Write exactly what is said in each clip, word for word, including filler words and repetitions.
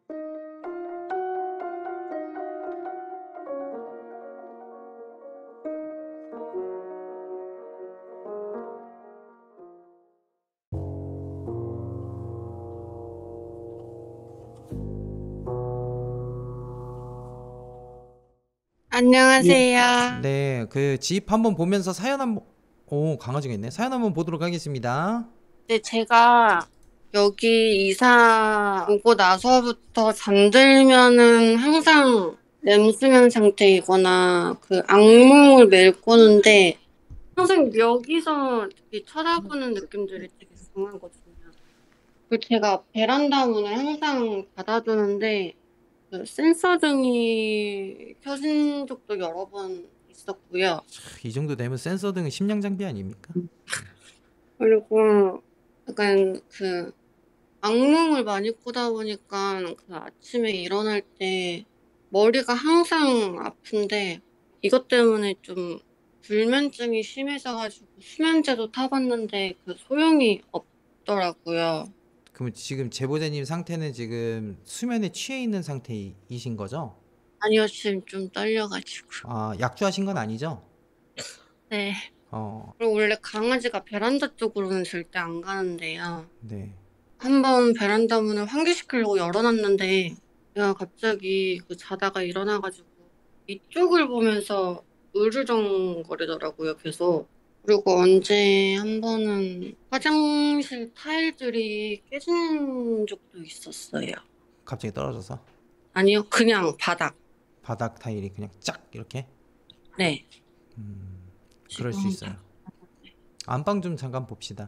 안녕하세요. 네, 그 집 한번 보면서 사연 한번, 오, 강아지가 있네. 사연 한번 보도록 하겠습니다. 네, 제가 여기 이사 오고 나서부터 잠들면은 항상 렘수면 상태이거나 그 악몽을 매일 꾸는데 항상 여기서 되게 쳐다보는 느낌들이 되게 강하거든요. 그리고 제가 베란다 문을 항상 닫아두는데 그 센서 등이 켜진 적도 여러 번 있었고요. 이 정도 되면 센서 등은 심량 장비 아닙니까? 그리고 약간 그 악몽을 많이 꾸다 보니까 그 아침에 일어날 때 머리가 항상 아픈데 이것 때문에 좀 불면증이 심해져가지고 수면제도 타봤는데 그 소용이 없더라고요. 그럼 지금 제보자님 상태는 지금 수면에 취해 있는 상태이신 거죠? 아니요, 지금 좀 떨려가지고. 아, 약주하신 건 아니죠? 네. 어, 그리고 원래 강아지가 베란다 쪽으로는 절대 안 가는데요. 네. 한번 베란다 문을 환기시키려고 열어놨는데 얘가 갑자기 그 자다가 일어나가지고 이쪽을 보면서 으르렁거리더라고요, 계속. 그리고 언제 한 번은 화장실 타일들이 깨진 적도 있었어요. 갑자기 떨어져서 아니요, 그냥 바닥. 바닥 타일이 그냥 쫙 이렇게? 네. 그럴 수 지금 있어요. 안방 좀 잠깐 봅시다.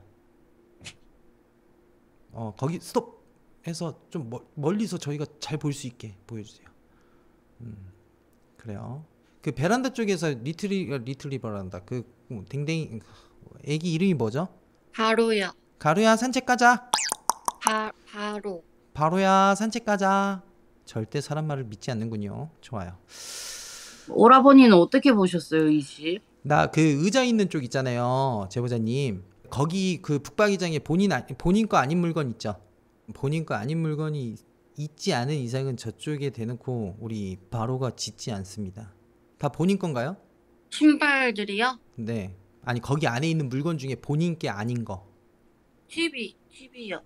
어, 거기 스톱 해서 좀 멀, 멀리서 저희가 잘 볼 수 있게 보여주세요. 음, 그래요. 그 베란다 쪽에서 리트리 리트리버란다. 그 뭐, 댕댕이 애기 이름이 뭐죠? 바로요. 가루야 산책 가자. 바, 바로. 바로야 산책 가자. 절대 사람 말을 믿지 않는군요. 좋아요. 오라버니는 어떻게 보셨어요, 이 집? 나 그 의자 있는 쪽 있잖아요, 제보자님. 거기 그 북박이장에 본인 아, 본인 거 아닌 물건 있죠? 본인 거 아닌 물건이 있지 않은 이상은 저쪽에 대놓고 우리 바로가 짖지 않습니다. 다 본인 건가요? 신발들이요? 네. 아니 거기 안에 있는 물건 중에 본인 게 아닌 거. 티비, 티비요.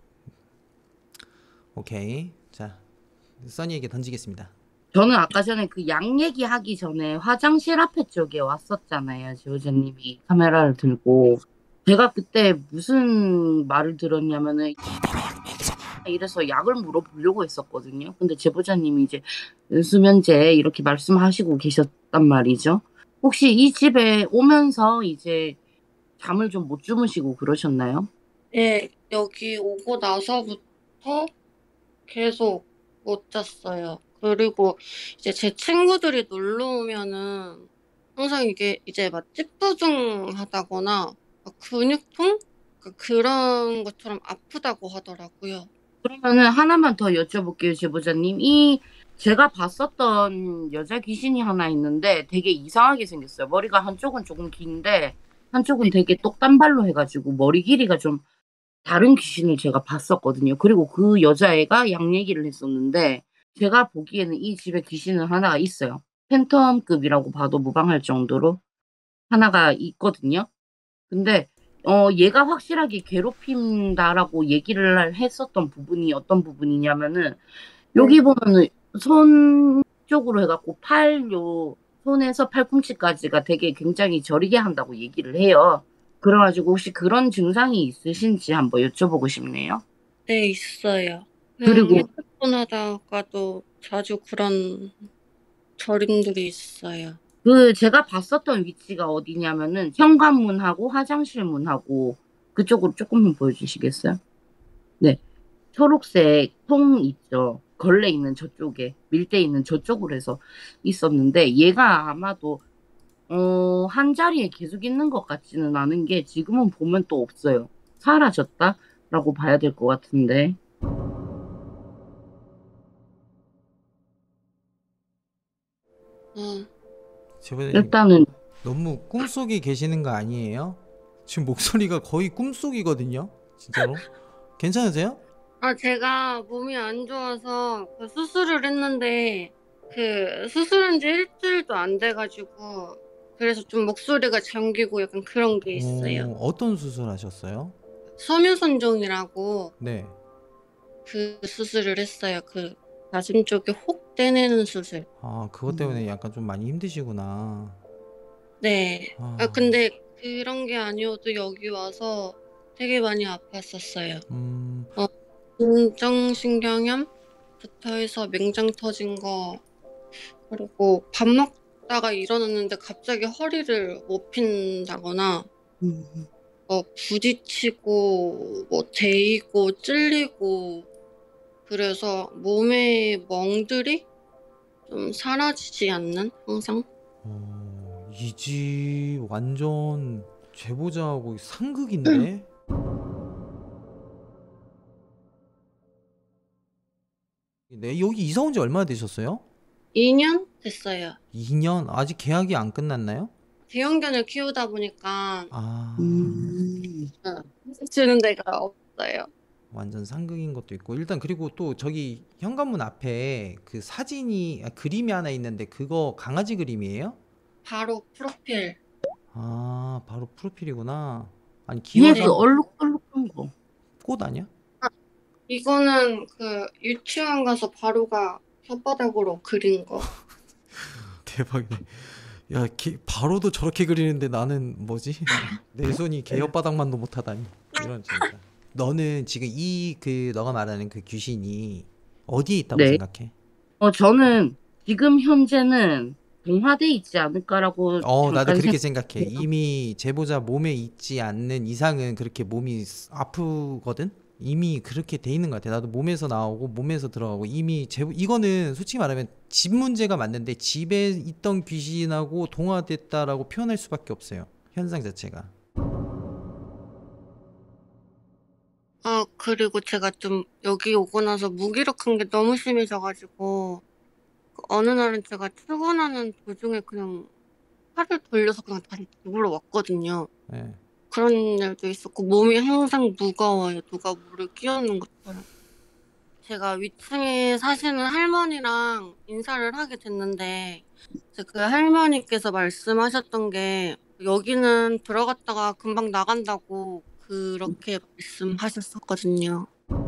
오케이. 자, 써니에게 던지겠습니다. 저는 아까 전에 그 양 얘기하기 전에 화장실 앞에 쪽에 왔었잖아요, 지호자님이 카메라를 들고. 제가 그때 무슨 말을 들었냐면은 이래서 약을 물어보려고 했었거든요. 근데 제보자님이 이제 수면제 이렇게 말씀하시고 계셨단 말이죠. 혹시 이 집에 오면서 이제 잠을 좀 못 주무시고 그러셨나요? 예, 여기 오고 나서부터 계속 못 잤어요. 그리고 이제 제 친구들이 놀러 오면은 항상 이게 이제 막 찌뿌둥하다거나 막 근육통? 그- 그런 것처럼 아프다고 하더라고요. 그러면은 하나만 더 여쭤볼게요, 제보자님. 이 제가 봤었던 여자 귀신이 하나 있는데 되게 이상하게 생겼어요. 머리가 한쪽은 조금 긴데 한쪽은 되게 똑단발로 해가지고 머리 길이가 좀 다른 귀신을 제가 봤었거든요. 그리고 그 여자애가 양 얘기를 했었는데 제가 보기에는 이 집에 귀신은 하나가 있어요. 팬텀급이라고 봐도 무방할 정도로 하나가 있거든요. 근데 어 얘가 확실하게 괴롭힌다라고 얘기를 했었던 부분이 어떤 부분이냐면은 여기 보면은 손 쪽으로 해갖고 팔 요 손에서 팔꿈치까지가 되게 굉장히 저리게 한다고 얘기를 해요. 그래가지고 혹시 그런 증상이 있으신지 한번 여쭤보고 싶네요. 네, 있어요. 그냥 그리고 핸드폰 하다가도 자주 그런 저림들이 있어요. 그 제가 봤었던 위치가 어디냐면은 현관문하고 화장실 문하고 그쪽으로 조금만 보여주시겠어요? 네. 초록색 통 있죠. 걸레 있는 저쪽에, 밀대 있는 저쪽으로 해서 있었는데, 얘가 아마도, 어, 한 자리에 계속 있는 것 같지는 않은 게 지금은 보면 또 없어요. 사라졌다라고 봐야 될 것 같은데. 음, 제보자님 일단은, 너무 꿈속에 계시는 거 아니에요? 지금 목소리가 거의 꿈속이거든요. 진짜로. 괜찮으세요? 아, 제가 몸이 안 좋아서 그 수술을 했는데 그 수술한 지 일주일도 안 돼가지고 그래서 좀 목소리가 잠기고 약간 그런 게 있어요. 어, 어떤 수술 하셨어요? 섬유선종이라고 네. 그 수술을 했어요. 그 가슴 쪽에 혹 떼내는 수술. 아, 그것 때문에 약간 좀 많이 힘드시구나. 네. 아, 아, 근데 그런 게 아니어도 여기 와서 되게 많이 아팠었어요. 음, 어, 공정신경염부터 해서 맹장 터진 거, 그리고 밥 먹다가 일어났는데 갑자기 허리를 못 핀다거나, 음. 뭐 부딪히고, 뭐 데이고, 찔리고, 그래서 몸의 멍들이 좀 사라지지 않는 항상. 어, 이 집 완전 제보자하고 상극인데? 네, 여기 이사 온 지 얼마나 되셨어요? 이 년 됐어요. 이 년? 아직 계약이 안 끝났나요? 대형견을 키우다 보니까 아, 음. 어, 주는 데가 없어요. 완전 상극인 것도 있고. 일단 그리고 또 저기 현관문 앞에 그 사진이, 아, 그림이 하나 있는데 그거 강아지 그림이에요? 바로 프로필. 아, 바로 프로필이구나. 아니, 위에 귀여워서 그 한 얼룩덜룩한 거. 꽃 아니야? 이거는 그 유치원 가서 바로가 혓바닥으로 그린 거. 대박이네. 야, 기, 바로도 저렇게 그리는데 나는 뭐지? 내 손이 개업바닥만도 못하다니. 이런 진짜. 너는 지금 이 그 너가 말하는 그 귀신이 어디에 있다고 네. 생각해? 어, 저는 지금 현재는 동화돼 있지 않을까라고 어, 나도 잠깐 그렇게 생각해. 생각해요. 이미 제보자 몸에 있지 않는 이상은 그렇게 몸이 스- 아프거든? 이미 그렇게 돼 있는 것 같아. 나도 몸에서 나오고 몸에서 들어가고 이미 제보, 이거는 솔직히 말하면 집 문제가 맞는데 집에 있던 귀신하고 동화됐다라고 표현할 수밖에 없어요. 현상 자체가. 아, 그리고 제가 좀 여기 오고 나서 무기력한 게 너무 심해져가지고 그 어느 날은 제가 출근하는 도중에 그냥 팔을 돌려서 그냥 다시 집으로 왔거든요. 예. 그런 일도 있었고 몸이 항상 무거워요. 누가 물을 끼얹는 것처럼. 제가 위층에 사시는 할머니랑 인사를 하게 됐는데 이제 그 할머니께서 말씀하셨던 게 여기는 들어갔다가 금방 나간다고 그렇게 말씀하셨었거든요.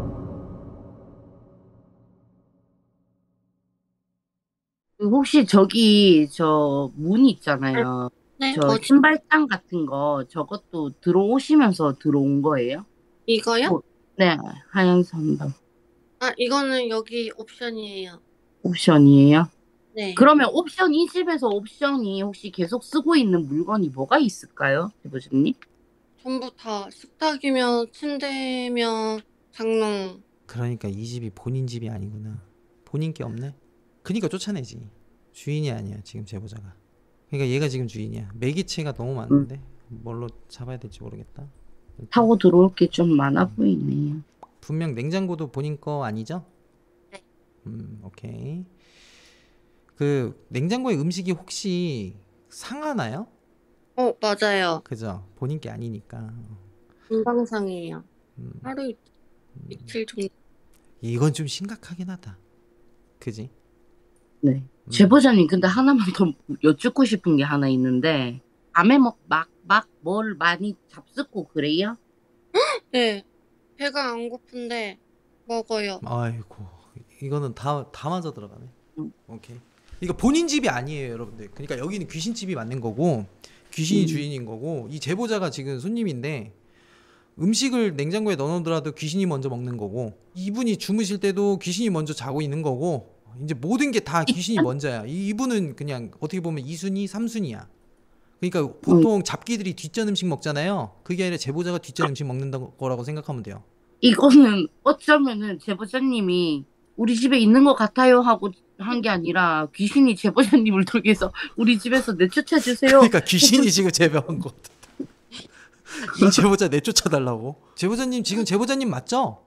그 혹시 저기 저 문 있잖아요. 네, 저 어디 신발장 같은 거 저것도 들어오시면서 들어온 거예요? 이거요? 어, 네, 하얀 선반 아, 이거는 여기 옵션이에요. 옵션이에요. 네, 그러면 옵션 이 집에서 옵션이 혹시 계속 쓰고 있는 물건이 뭐가 있을까요, 대보시님? 전부 다 식탁이며 침대며 장롱. 그러니까 이 집이 본인 집이 아니구나. 본인 게 없네. 그니까 쫓아내지. 주인이 아니야 지금 제보자가. 그러니까 얘가 지금 주인이야. 매개체가 너무 음, 많은데 뭘로 잡아야 될지 모르겠다. 일단 타고 들어올 게 좀 많아 보이네요. 분명 냉장고도 본인 거 아니죠? 네. 음, 오케이. 그 냉장고에 음식이 혹시 상하나요? 어, 맞아요. 그죠? 본인 게 아니니까. 금방상이에요. 음, 하루 이- 이틀 정도. 이건 좀 심각하긴 하다. 그지? 네. 음. 제보자님, 근데 하나만 더 여쭙고 싶은 게 하나 있는데, 밤에 막, 막, 막 뭘 많이 잡숫고 그래요? 네, 배가 안 고픈데 먹어요. 아이고, 이거는 다, 다 맞아 들어가네. 음, 오케이. 이거 본인 집이 아니에요, 여러분들. 그러니까 여기는 귀신 집이 맞는 거고, 귀신이 음. 주인인 거고, 이 제보자가 지금 손님인데, 음식을 냉장고에 넣어놓더라도 귀신이 먼저 먹는 거고, 이분이 주무실 때도 귀신이 먼저 자고 있는 거고, 이제 모든 게 다 귀신이 먼저야. 이- 이분은 그냥 어떻게 보면 이 순위, 삼 순위야. 그러니까 음, 보통 잡기들이 뒷전 음식 먹잖아요. 그게 아니라 제보자가 뒷전 음식 먹는 거라고 생각하면 돼요. 이거는 어쩌면은 제보자님이 우리 집에 있는 것 같아요 하고 한 게 아니라 귀신이 제보자님을 통해서 우리 집에서 내쫓아 주세요. 그러니까 귀신이 지금 제보한 거. 이 제보자 내쫓아달라고. 제보자님 지금 제보자님 맞죠?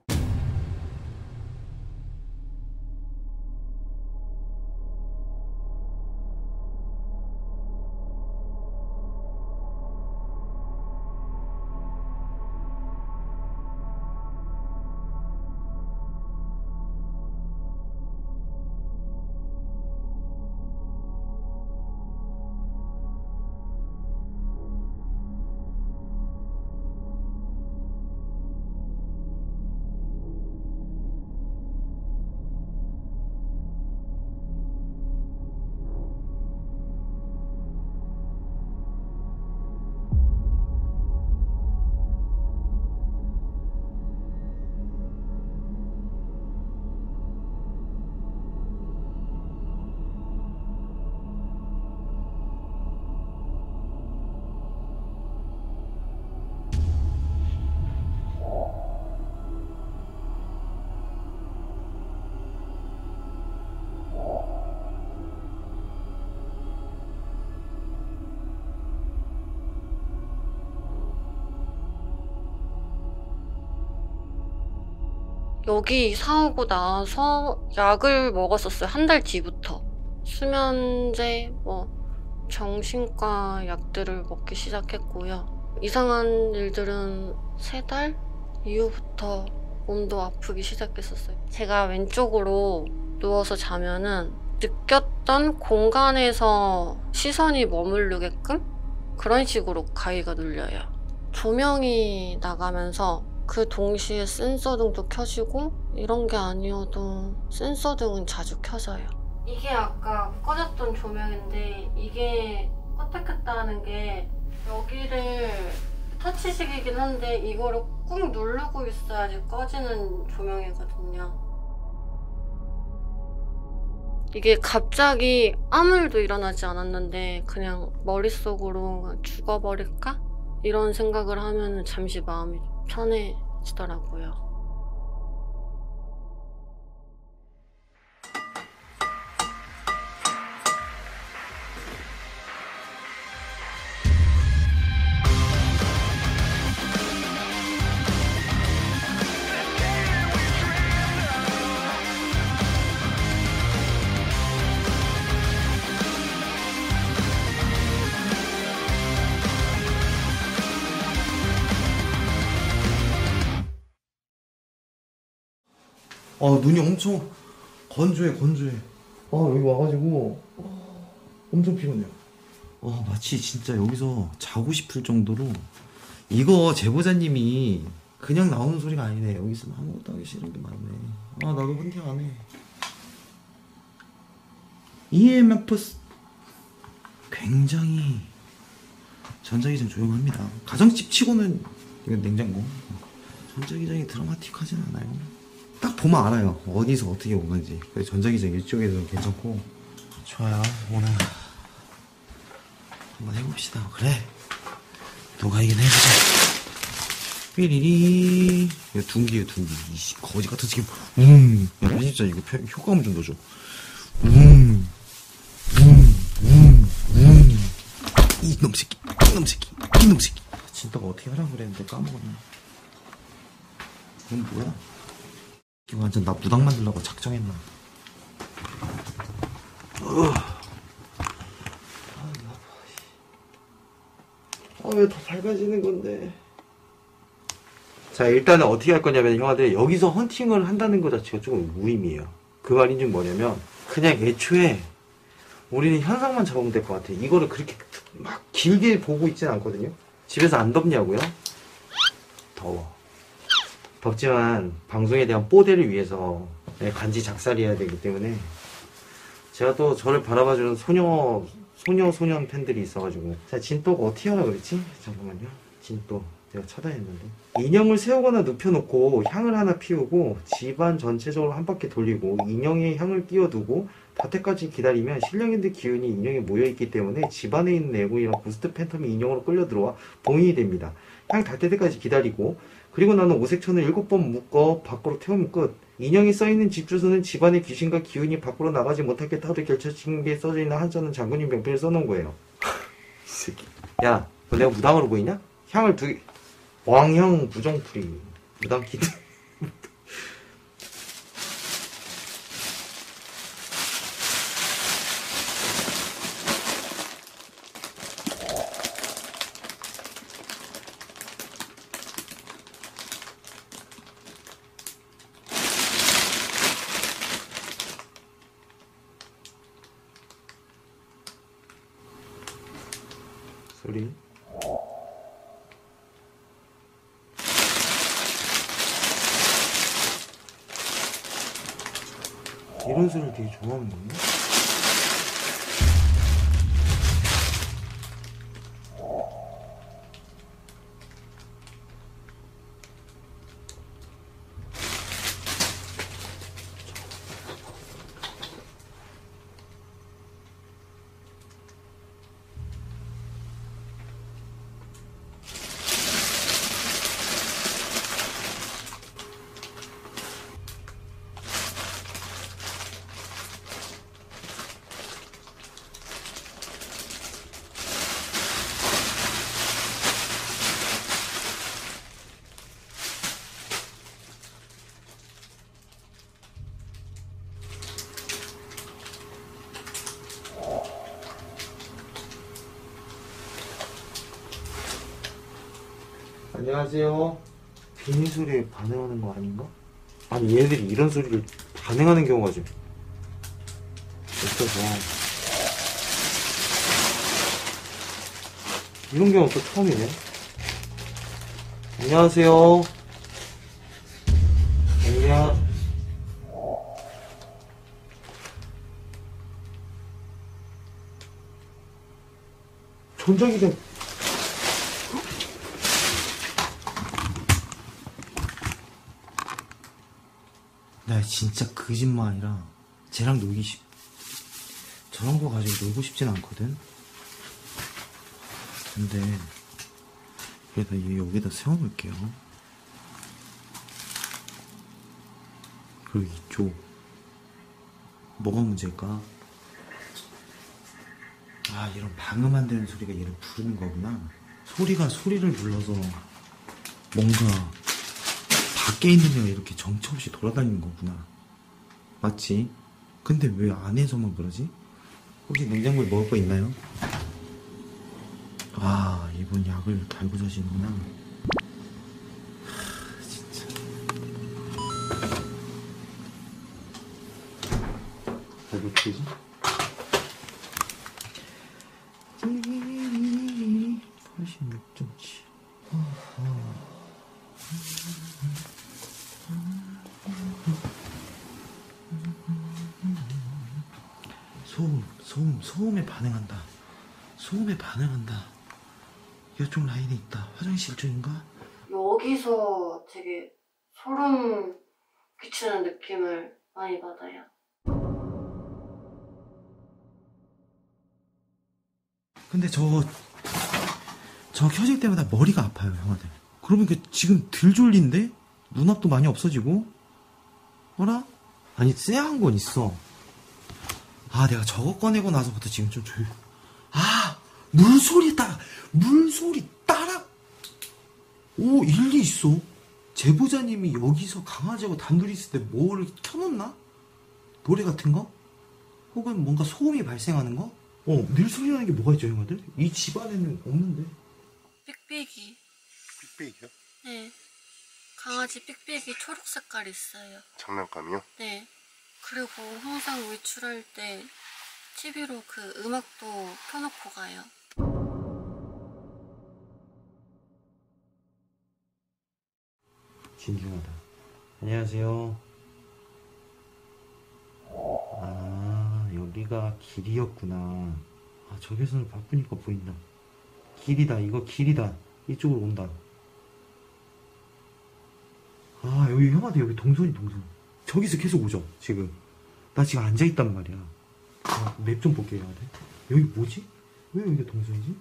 여기 이사 오고 나서 약을 먹었었어요. 한 달 뒤부터. 수면제, 뭐 정신과 약들을 먹기 시작했고요. 이상한 일들은 세 달 이후부터 몸도 아프기 시작했었어요. 제가 왼쪽으로 누워서 자면은 느꼈던 공간에서 시선이 머무르게끔 그런 식으로 가위가 눌려요. 조명이 나가면서 그 동시에 센서등도 켜지고 이런 게 아니어도 센서등은 자주 켜져요. 이게 아까 꺼졌던 조명인데 이게 껐다 켰다 하는 게 여기를 터치식이긴 한데 이거를 꾹 누르고 있어야지 꺼지는 조명이거든요. 이게 갑자기 아무 일도 일어나지 않았는데 그냥 머릿속으로 죽어버릴까? 이런 생각을 하면 잠시 마음이 편해지더라고요. 아 눈이 엄청 건조해 건조해. 아 여기 와가지고 어, 엄청 피곤해요. 와 마치 진짜 여기서 자고 싶을 정도로. 이거 제보자님이 그냥 나오는 소리가 아니네. 여기 있으면 아무것도 하기 싫은 게 많네. 아 나도 헌팅 안 해. 이엠에프 굉장히 전자기장 조용합니다. 가정집 치고는 이건 냉장고. 전자기장이 드라마틱하진 않아요. 딱 보면 알아요. 어디서 어떻게 온 건지. 그래서 전자기장 이쪽에도 괜찮고. 좋아요. 오늘 한번 해봅시다. 그래. 너가 이긴 해보자. 삐리리. 이거 둔기예요, 둔기. 이씨, 거지 같은 새끼. 음. 야, 진짜 이거 표, 효과음 좀 넣어줘. 음. 음. 음. 음. 이놈 새끼. 이놈 새끼. 이놈 새끼. 진짜가 어떻게 하라고 그랬는데 까먹었네. 이건 뭐야? 이거 완전 나 무당 만들려고 작정했나? 아, 왜 더 밝아지는 건데? 자, 일단은 어떻게 할 거냐면, 형아들, 여기서 헌팅을 한다는 거 자체가 조금 무의미해요. 그 말인즉 뭐냐면, 그냥 애초에 우리는 현상만 잡으면 될 것 같아. 이거를 그렇게 막 길게 보고 있진 않거든요. 집에서 안 덥냐고요? 더워. 덥지만 방송에 대한 뽀대를 위해서 간지 작살이어야 되기 때문에 제가 또 저를 바라봐주는 소녀 소녀 소년 팬들이 있어가지고. 자, 진또가 어떻게 하라 그랬지? 잠깐만요. 진또 내가 차단했는데. 인형을 세우거나 눕혀놓고 향을 하나 피우고 집안 전체적으로 한 바퀴 돌리고 인형에 향을 끼워두고 닿을 때까지 기다리면 신령인들 기운이 인형에 모여있기 때문에 집안에 있는 내공이랑 고스트 팬텀이 인형으로 끌려 들어와 봉인이 됩니다. 향 닿을 때까지 기다리고, 그리고 나는 오색천을 일곱 번 묶어 밖으로 태우면 끝. 인형이 써있는 집 주소는 집안의 귀신과 기운이 밖으로 나가지 못하게 하도록 결쳐진 게 써져 있는 한자는 장군님 명패를 써놓은 거예요. 이 새끼. 야, 너 내가 무당으로 보이냐? 향을 두 개. 왕형 부정풀이. 무당 키드. 소리. 이런 소리를 되게 좋아하는 건가? 안녕하세요. 비닐 소리에 반응하는 거 아닌가? 아니 얘네들이 이런 소리를 반응하는 경우가 좀 없어서 이런 경우 또 처음이네. 안녕하세요. 안녕. 전자기 된 나 진짜 거짓말이라 쟤랑 놀기 싶 저런 거 가지고 놀고 싶진 않거든. 근데 그래도 얘 여기다 세워놓을게요. 그리고 이쪽 뭐가 문제일까? 아, 이런 방음 안 되는 소리가 얘를 부르는 거구나. 소리가 소리를 불러서 뭔가 밖에 있는 애가 이렇게 정처 없이 돌아다니는 거구나. 맞지? 근데 왜 안에서만 그러지? 혹시 냉장고에 먹을 거 있나요? 아, 이번 약을 달고 자시는구나. 하, 진짜. 잘 놓치지? 팔십육 점 칠. 소음, 소음, 소음에 반응한다. 소음에 반응한다. 이쪽 라인에 있다. 화장실 쪽인가? 여기서 되게 소름 끼치는 느낌을 많이 받아요. 근데 저, 저 켜질 때마다 머리가 아파요, 형아들. 그러면 그 지금 덜 졸린데? 눈앞도 많이 없어지고? 어라? 아니, 쎄한 건 있어. 아, 내가 저거 꺼내고 나서부터 지금 좀 졸, 아! 물소리 따라, 물소리 따라! 오, 일리 있어. 제보자님이 여기서 강아지하고 단둘이 있을 때 뭐를 켜놓나? 노래 같은 거? 혹은 뭔가 소음이 발생하는 거? 어, 늘 소리 나는 게 뭐가 있죠, 형아들? 이 집안에는 없는데. 삑삑이. 삑삑이요? 네. 강아지 삑삑이 초록 색깔 있어요. 장난감이요? 네. 그리고 항상 외출할 때 티비로 그 음악도 켜놓고 가요. 진중하다. 안녕하세요. 아, 여기가 길이었구나. 아, 저기서는 바쁘니까 보인다. 길이다. 이거 길이다. 이쪽으로 온다. 아, 여기 형아들 여기 동선이 동선. 저기서 계속 오죠, 지금. 나 지금 앉아있단 말이야. 아, 맵 좀 볼게요, 형아들. 여기 뭐지? 왜 여기가 동선이지?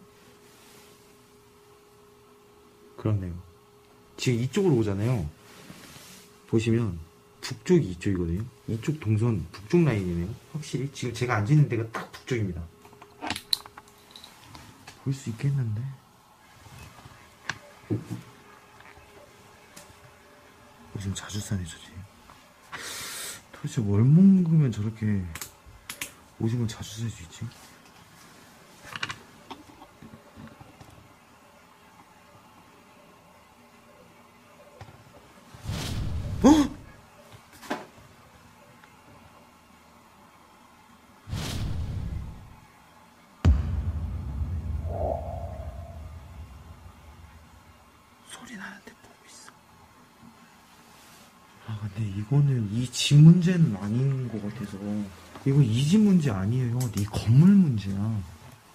그렇네요. 지금 이쪽으로 오잖아요. 보시면 북쪽이 이쪽이거든요. 이쪽 동선 북쪽 라인이네요. 확실히 지금 제가 앉아있는 데가 딱 북쪽입니다. 볼 수 있겠는데. 요즘 자주 싸네 저지. 도대체 뭘 먹으면 저렇게 오징어 자주 살 수 있지? 어? 소리 나는데 보고 있어. 아, 근데 이거는 이 집 문제는 아닌 것 같아서. 이거 이 집 문제 아니에요. 이 건물 문제야.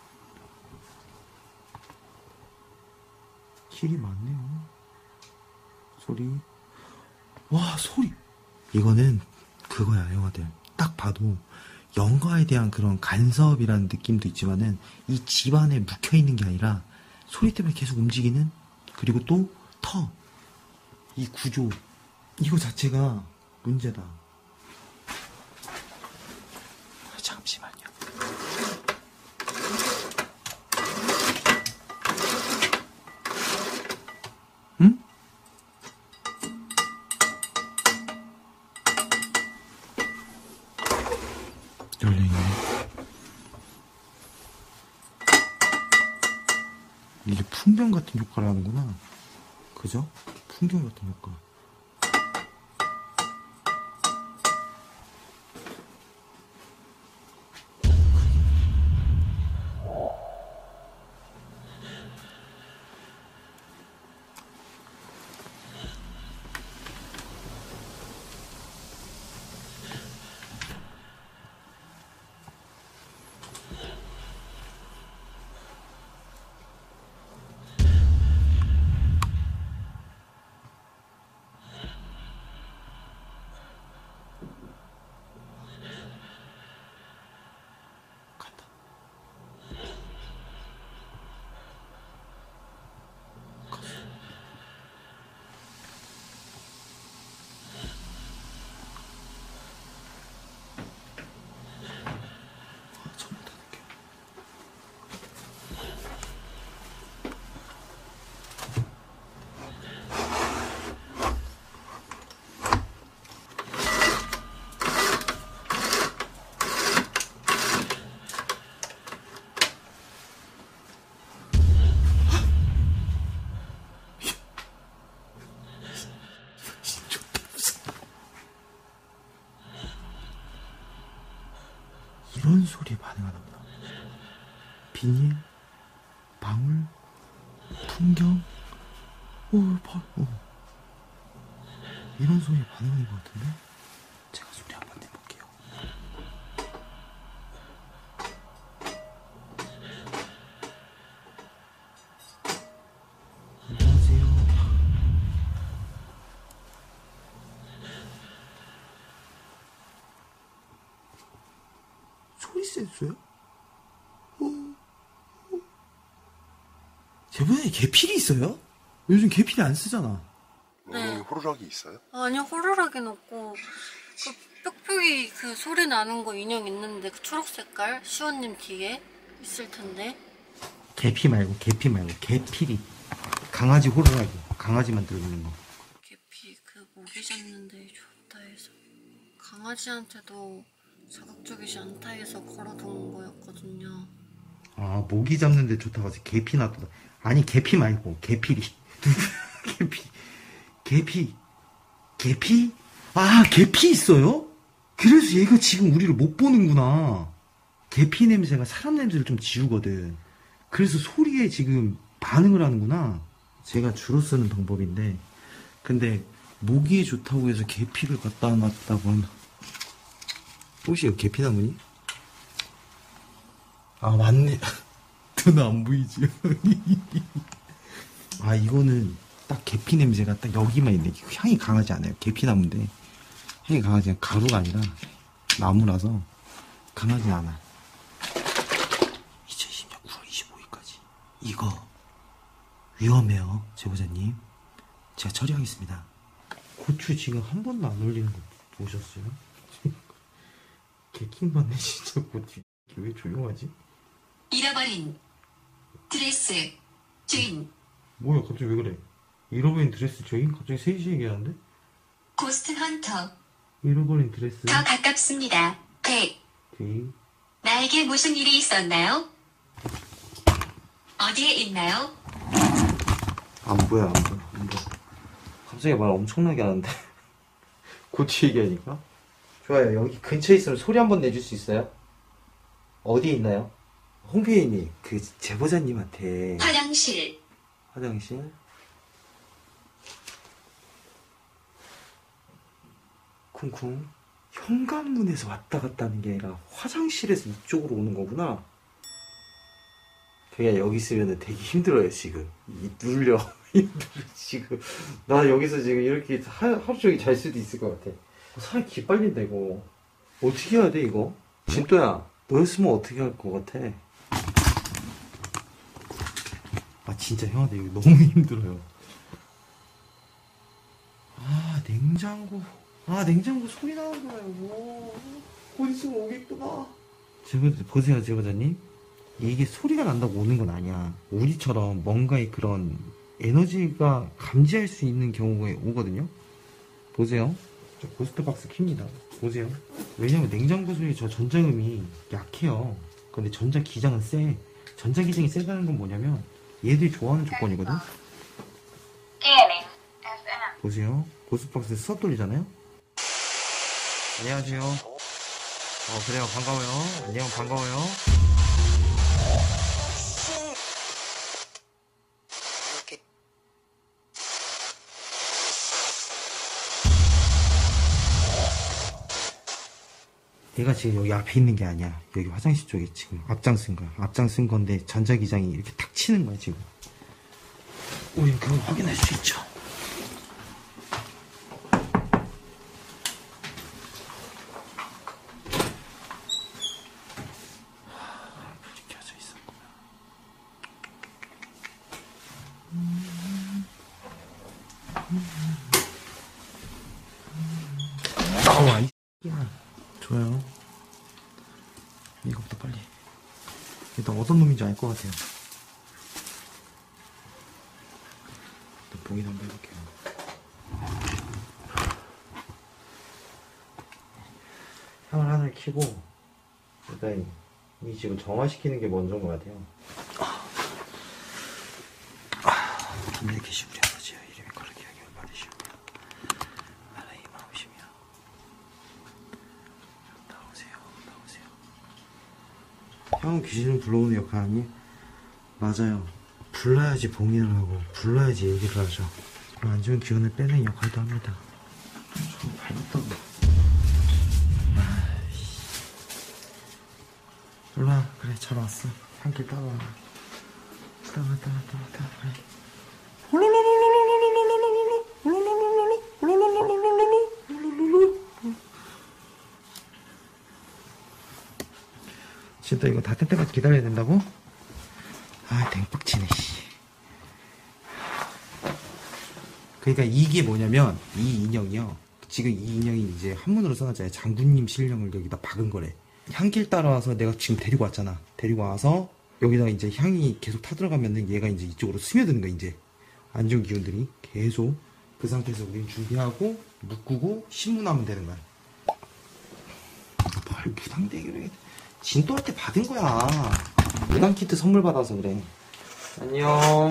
길이 많네요. 소리. 와, 소리. 이거는 그거야, 영화들. 딱 봐도 영화에 대한 그런 간섭이라는 느낌도 있지만은 이 집안에 묵혀있는 게 아니라 소리 때문에 계속 움직이는, 그리고 또 터. 이 구조. 이거 자체가 문제다. 잠시만요. 응? 열려있네. 이게 풍병 같은 효과를 하는구나. 그죠? 풍경 같은 효과. 이런 소리에 반응하나 보다. 비닐, 방울, 풍경, 오, 봐, 오. 이런 소리에 반응하는 것 같은데? 제가 소리 한번 내볼게요. 안녕하세요. 소리 센서요? 어, 어. 제보자님 계필이 있어요? 요즘 계필이 안 쓰잖아. 네. 어, 호루라기 있어요? 아니요, 호루라기는 없고 그 뾱뾱이 그 소리 나는 거 인형 있는데 그 초록 색깔 시원님 뒤에 있을 텐데. 계피 말고 계피 말고 계필이. 강아지 호루라기. 강아지만 들어있는 거. 계피 그 모기 잡는데 좋다 해서 강아지한테도 자극적이지 않다 해서 걸어둔 거였거든요. 아, 모기 잡는데 좋다고 해서 계피 놔두다. 아니, 계피 말고 계필이. 계피. 계피. 계피? 아, 계피 있어요? 그래서 얘가 지금 우리를 못 보는구나. 계피 냄새가 사람 냄새를 좀 지우거든. 그래서 소리에 지금 반응을 하는구나. 제가 주로 쓰는 방법인데, 근데 모기에 좋다고 해서 계피를 갖다 놨다고 하면, 혹시 이거 계피나무니? 아, 맞네. 눈 안 보이지? 아, 이거는 딱 계피 냄새가 딱 여기만 있네. 향이 강하지 않아요. 계피나무인데 향이 강하지 않아요. 가루가 아니라 나무라서 강하지 않아. 이천이십 년 구월 이십오일까지 이거 위험해요, 제보자님. 제가 처리하겠습니다. 고추 지금 한 번도 안 올리는 거 보셨어요? 개킹받네 진짜. 고추 왜 조용하지? 잃어버린 드레스 주인 뭐야, 갑자기 왜 그래? 잃어버린 드레스 주인? 갑자기 셋이 얘기하는데? 고스트 헌터 잃어버린 드레스 더 가깝습니다. 백 주인. 나에게 무슨 일이 있었나요? 어디에 있나요? 안 보여, 안 보여, 안 보여. 갑자기 말 엄청나게 하는데. 고추 얘기하니까. 좋아요. 여기 근처에 있으면 소리 한번 내줄 수 있어요? 어디 있나요? 홍피디님, 그 제보자님한테 화장실 화장실 쿵쿵. 현관문에서 왔다 갔다 하는 게 아니라 화장실에서 이쪽으로 오는 거구나. 그냥 여기 있으면 되게 힘들어요 지금. 이 눌려. 힘들어 지금. 나 여기서 지금 이렇게 하, 하루 종일 잘 수도 있을 것 같아. 살이 기빨린다 이거. 어떻게 해야 돼 이거? 진또야, 너였으면 어떻게 할 것 같아? 아 진짜 형한테 이거 너무 힘들어요. 아, 냉장고. 아, 냉장고 소리 나는 거야 이거. 곧 있으면 오겠구나. 제보, 보세요 제보자님. 이게 소리가 난다고 오는 건 아니야. 우리처럼 뭔가의 그런 에너지가 감지할 수 있는 경우가 오거든요. 보세요. 저 고스트박스 킵니다. 보세요. 왜냐면 냉장고 소리 저 전자음이 약해요. 근데 전자기장은 세. 전자기장이 세다는 건 뭐냐면 얘들이 좋아하는 조건이거든. 디엔에이 보세요. 고스박스 수업 돌리잖아요. 안녕하세요. 어 그래요, 반가워요. 안녕, 반가워요. 얘가 지금 여기 앞에 있는 게 아니야. 여기 화장실 쪽에 지금 앞장쓴 거야. 앞장쓴 건데 전자기장이 이렇게 탁 치는 거야 지금. 우리 그걸 확인할 수 있죠. 불이 켜져 있었구나. 나와 이 X야. 좋아요. 이거부터 빨리. 일단 어떤 놈인지 알 것 같아요. 일단 보긴 한번 해볼게요. 향을 하나를 켜고 일단 이 집을 정화시키는 게 먼저인 것 같아요. 김래 계신 우리 아버지여, 이름이 거룩히 여김을 받으시오며 나라의 마음이시며 나오세요, 나오세요. 향은 귀신을 불러오는 역할 아니? 맞아요. 불러야지 봉인을 하고 불러야지 얘기를 하죠. 안 좋은 기운을 빼는 역할도 합니다. 좀 밟았다고. 아이씨. 일로와. 그래, 잘 왔어. 한길 따라와. 따라와, 따라와, 따라와, 따라와. 그래. 진짜 이거 다 뜰 때까지 기다려야 된다고? 아, 댕빡치네, 씨. 그러니까 이게 뭐냐면, 이 인형이요. 지금 이 인형이 이제 한문으로 써놨잖아요. 장군님 실령을 여기다 박은 거래. 향길 따라와서 내가 지금 데리고 왔잖아. 데리고 와서 여기다 이제 향이 계속 타들어가면은 얘가 이제 이쪽으로 스며드는 거야, 이제. 안 좋은 기운들이 계속. 그 상태에서 우린 준비하고, 묶고, 신문하면 되는 거야. 뭘 무당대기로 해. 진또할 때 받은 거야. 무당 키트 선물 받아서 그래. 안녕.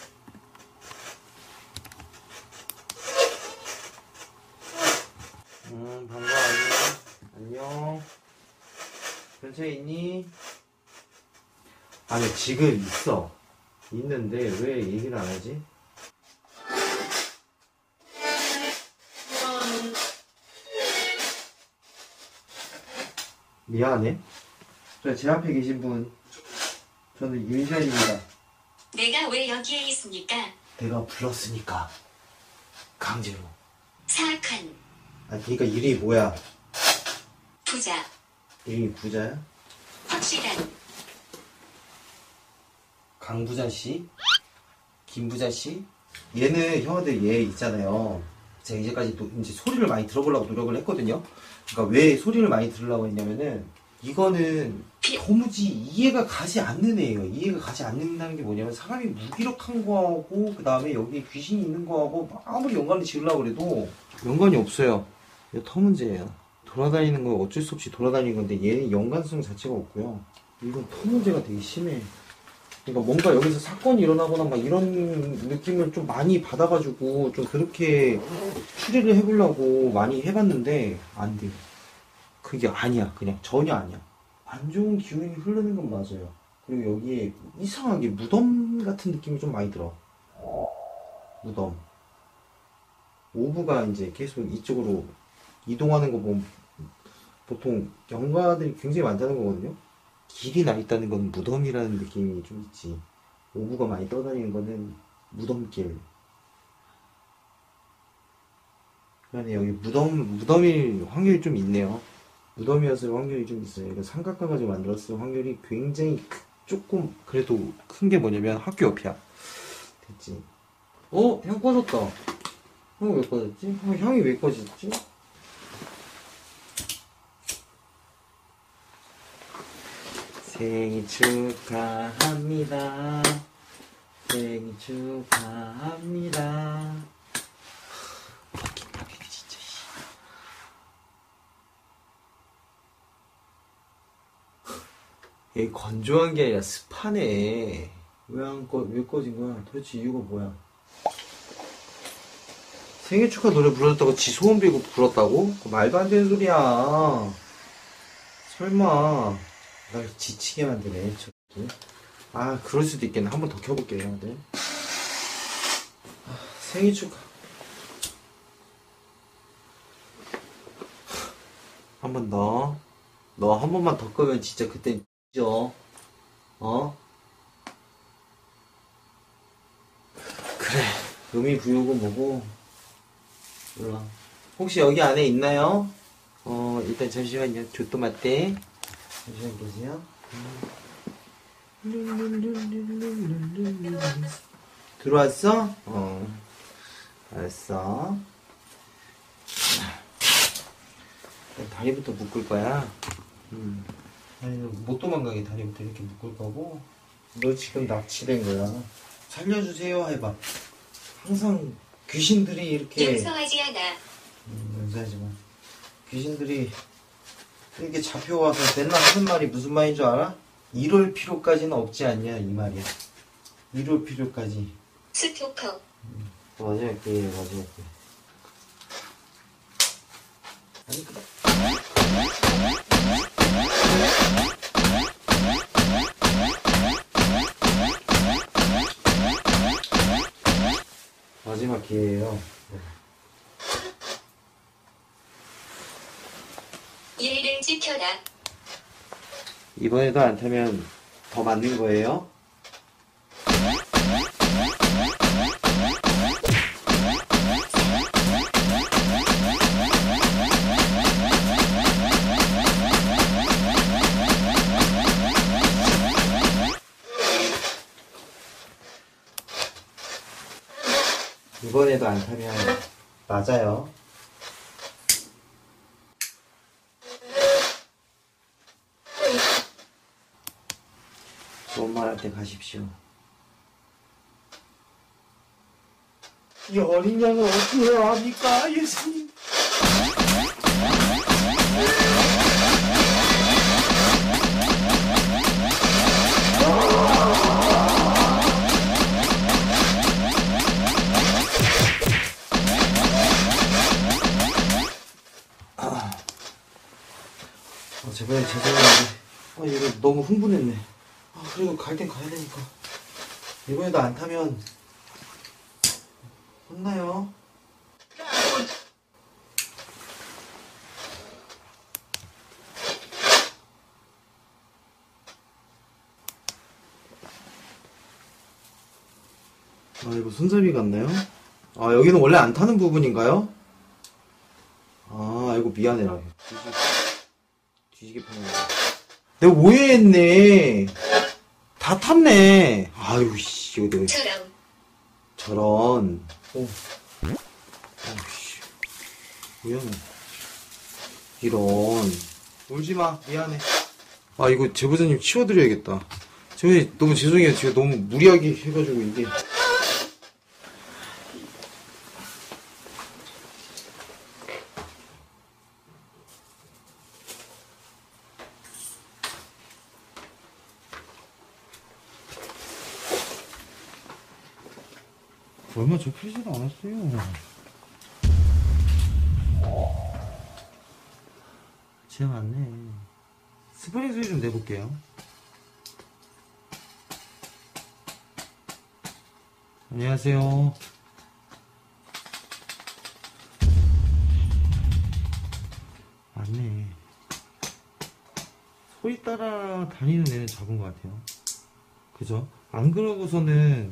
음, 반가워. 안녕. 안녕. 근처에 있니? 아니, 지금 있어. 있는데 왜 얘기를 안 하지? 미안해. 제 앞에 계신 분, 저는 윤샤입니다. 내가 왜 여기에 있습니까? 내가 불렀으니까 강제로. 사악한 아, 그러니까 이름이 뭐야? 부자, 이름이 부자야? 확실한 강부자 씨? 김부자 씨? 얘는 형아들 얘 있잖아요. 제가 이제까지 또 이제 소리를 많이 들어보려고 노력을 했거든요. 그러니까 왜 소리를 많이 들으려고 했냐면은 이거는 도무지 이해가 가지 않는 애예요. 이해가 가지 않는다는 게 뭐냐면 사람이 무기력한 거하고 그 다음에 여기 귀신이 있는 거하고 아무리 연관을 지으려고 그래도 연관이 없어요. 이거 터 문제예요. 돌아다니는 거 어쩔 수 없이 돌아다니는 건데 얘는 연관성 자체가 없고요. 이건 터 문제가 되게 심해. 그러니까 뭔가 여기서 사건이 일어나거나 막 이런 느낌을 좀 많이 받아가지고 좀 그렇게 추리를 해보려고 많이 해봤는데 안 돼요. 그게 아니야. 그냥 전혀 아니야. 안 좋은 기운이 흐르는 건 맞아요. 그리고 여기에 이상하게 무덤 같은 느낌이 좀 많이 들어. 무덤. 오브가 이제 계속 이쪽으로 이동하는 거 보면 보통 영가들이 굉장히 많다는 거거든요. 길이 나 있다는 건 무덤이라는 느낌이 좀 있지. 오브가 많이 떠다니는 거는 무덤길. 그러네, 여기 무덤, 무덤일 확률이 좀 있네요. 무덤이었을 확률이 좀 있어요. 이거 삼각관 가지고 만들었을 확률이 굉장히 크, 조금 그래도 큰 게 뭐냐면 학교 옆이야. 됐지. 어? 향 꺼졌다. 향이 왜 꺼졌지? 어, 향이 왜 꺼졌지? 생일 축하합니다. 생일 축하합니다. 진짜. 얘 건조한 게 아니라 습하네. 왜 안 꺼, 왜 꺼진 거야? 도대체 이유가 뭐야? 생일 축하 노래 불렀다고 지 소원 빌고 불렀다고? 그거 말도 안 되는 소리야. 설마 날 지치게 만드네 저기. 아 그럴 수도 있겠네. 한 번 더 켜볼게요. 네. 아, 생일 축하 한 번 더. 너 한 번만 더 끄면 진짜 그땐 죠 어? 그래 의미 부여고 뭐고 몰라. 혹시 여기 안에 있나요? 어 일단 잠시만요. 조또 맞대. 잠시만 계세요. 들어왔어? 어 알았어. 다리부터 묶을 거야. 음. 아니 못 도망가게 다리부터 이렇게 묶을 거고. 너 지금 납치된 거야. 살려주세요 해봐. 항상 귀신들이 이렇게 용서하지 않아. 음, 용서하지 마. 귀신들이 이렇게 잡혀와서 맨날 하는 말이 무슨 말인 줄 알아? 이럴 필요까지는 없지 않냐 이 말이야. 이럴 필요까지. 스토커. 마지막 기회야 마지막 기회. 아니 그래. 마지막 기회예요. 예의를 지켜라. 이번에도 안 타면 더 맞는 거예요? 이번에도 안 타면 맞아요. 좋은 말 할 때 가십시오. 이 어린 양을 어떻게 해야 합니까, 예수님? 아, 아 제발 죄송한데, 아 이거 너무 흥분했네. 아 그래도 갈 땐 가야 되니까. 이번에도 안 타면 혼나요. 아 이거 손잡이 같나요? 아 여기는 원래 안 타는 부분인가요? 아 이거 미안해라. 뒤지게, 뒤지게 파네. 내가 오해했네. 다 탔네. 아유 씨 이거 내가 처럼. 저런. 오. 아이씨 미안해. 이런. 울지마 미안해. 아 이거 제보자님 치워드려야겠다. 제보자님 너무 죄송해요. 제가 너무 무리하게 해가지고 이게. 얼마 접히지도 않았어요. 진짜 많네. 스프링 소리 좀 내볼게요. 안녕하세요. 맞네. 소리 따라 다니는 애는 잡은 것 같아요. 그죠? 안 그러고서는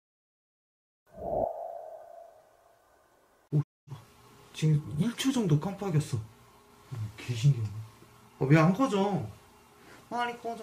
오, 지금 일 초 정도 깜빡였어. 개신기하네. 어, 왜 안 꺼져? 아니 꺼져.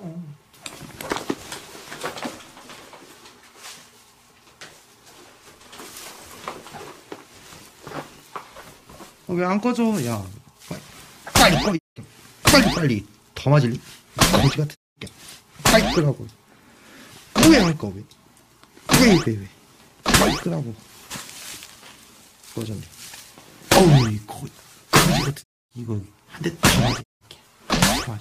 어, 왜 안 꺼져? 야, 빨리 빨리 꺼. 이 빨리 빨리 더 맞을리? 거지 같은 새끼야. 빨리 끄라고. 왜 안 꺼? 왜? 왜 왜 왜? 빨리 끄라고. 꺼졌네. 어우 이 거, 거지 같은 이거 한 대 더 맞아. 맞아.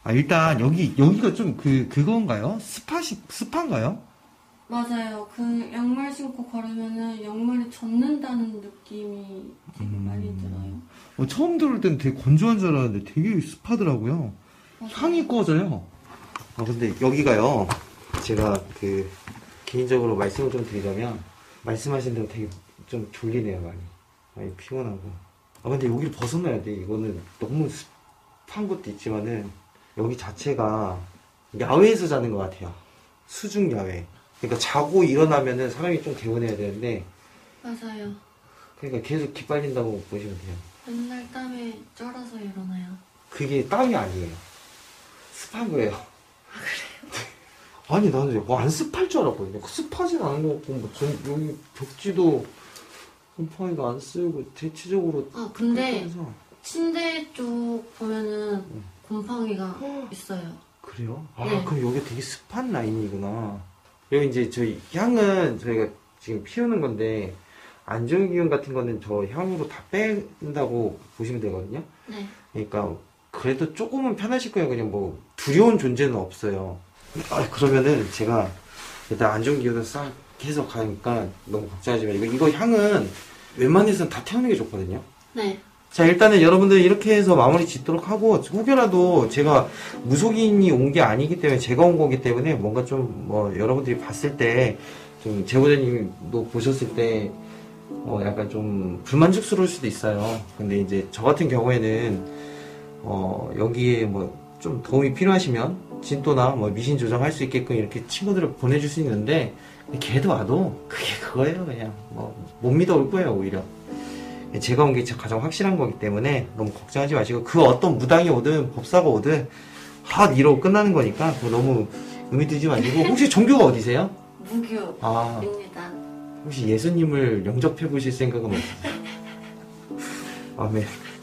아, 일단 여기 여기가 좀 그 그건가요? 스파시 스파인가요? 맞아요. 그 양말 신고 걸으면은 양말이 젖는다는 느낌이 되게 음. 많이 들어요. 어, 처음 들을 때는 되게 건조한 줄 알았는데 되게 습하더라고요. 맞아요. 향이 꺼져요. 아 근데 여기가요. 제가 그 개인적으로 말씀을 좀 드리자면 말씀하신 대로 되게 좀 졸리네요. 많이 많이 피곤하고. 아 근데 여기를 벗어나야 돼. 이거는 너무 습한 것도 있지만은 여기 자체가 야외에서 자는 것 같아요. 수중 야외. 그러니까 자고 일어나면은 사람이 좀 개운해야 되는데 맞아요. 그러니까 계속 기빨린다고 보시면 돼요. 맨날 땀에 쩔어서 일어나요. 그게 땀이 아니에요. 습한 거예요. 아, 그래요? 아니, 나는 뭐 안 습할 줄 알았거든요. 습하진 않은 것 같고, 뭐, 전, 여기 벽지도 곰팡이가 안 쓰고, 대체적으로. 아 근데 해서. 침대 쪽 보면은 음. 곰팡이가 있어요. 그래요? 아, 네. 그럼 여기 되게 습한 라인이구나. 여기 이제 저희 향은 저희가 지금 피우는 건데, 안정기운 같은 거는 저 향으로 다 뺀다고 보시면 되거든요. 네. 그러니까 그래도 조금은 편하실 거예요. 그냥 뭐 두려운 존재는 없어요. 아, 그러면은 제가 일단 안정기운을 싹 해서 가니까 너무 걱정하지 마시고 이거, 이거 향은 웬만해서는 다 태우는 게 좋거든요. 네. 자, 일단은 여러분들 이렇게 해서 마무리 짓도록 하고 혹여라도 제가 무속인이 온 게 아니기 때문에 제가 온 거기 때문에 뭔가 좀 뭐 여러분들이 봤을 때 좀 제보자님도 보셨을 때 어, 약간 좀 불만족스러울 수도 있어요. 근데 이제 저 같은 경우에는 어, 여기에 뭐 좀 도움이 필요하시면 진또나 뭐 미신 조정할 수 있게끔 이렇게 친구들을 보내줄 수 있는데 걔도 와도 그게 그거예요. 그냥 뭐 못 믿어올 거예요. 오히려 제가 온 게 가장 확실한 거기 때문에 너무 걱정하지 마시고 그 어떤 무당이 오든 법사가 오든 핫 이러고 끝나는 거니까 그거 너무 의미 두지 마시고 혹시 종교가 어디세요? 무교입니다. 아, 혹시 예수님을 영접해 보실 생각은 없으세요? 아멘.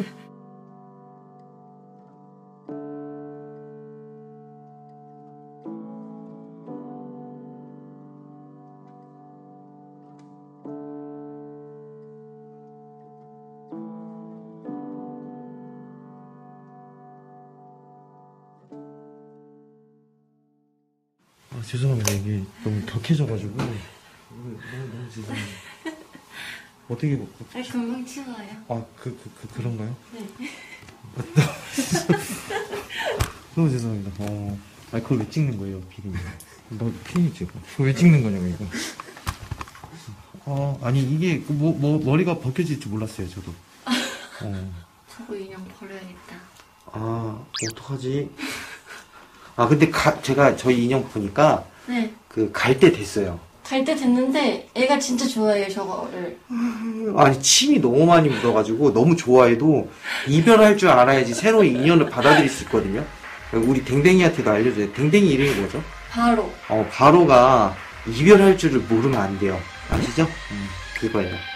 아, 죄송합니다. 이게 너무 격해져가지고. 너무, 너무 죄송해요. 어떻게, 뭐, 아, 금방 치워요. 아, 그, 그, 그, 그런가요? 네. 너무 죄송합니다. 어. 아, 그걸 왜 찍는 거예요, 피디? 너 피디 찍어. 그걸 왜 찍는 거냐고, 이거. 어, 아니, 이게, 뭐, 뭐, 머리가 벗겨질 줄 몰랐어요, 저도. 어. 저거 인형 버려야겠다. 아, 어떡하지? 아, 근데 가, 제가 저희 인형 보니까, 네. 그, 갈 때 됐어요. 갈 때 됐는데 애가 진짜 좋아해요 저거를. 아니 침이 너무 많이 묻어가지고 너무 좋아해도 이별할 줄 알아야지 새로운 인연을 받아들일 수 있거든요. 우리 댕댕이한테도 알려줘요. 댕댕이 이름이 뭐죠? 바로. 어 바로가 이별할 줄을 모르면 안 돼요. 아시죠? 음, 그거예요.